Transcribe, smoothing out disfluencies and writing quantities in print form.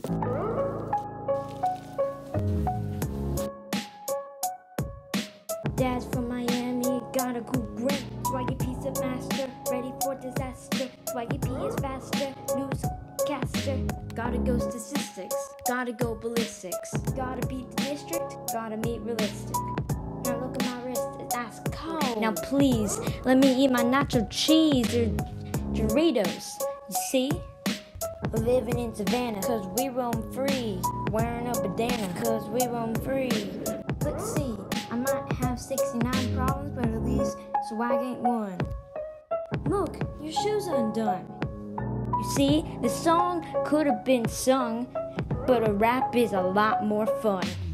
Dad's from Miami, got a cool grip. Swaggy Pi's a master, ready for disaster. Swaggy Pi is faster, newscaster. Gotta go statistics, gotta go ballistics. Gotta beat the district, gotta meet realistic. Now look at my wrist, it's ice cold. Now please, let me eat my nacho cheese or Doritos. You see? We're living in Savannah, cause we roam free. Wearing a bandana, cause we roam free. Let's see, I might have 69 problems, but at least swag ain't one. Look, your shoe's undone. You see, the song could have been sung, but a rap is a lot more fun.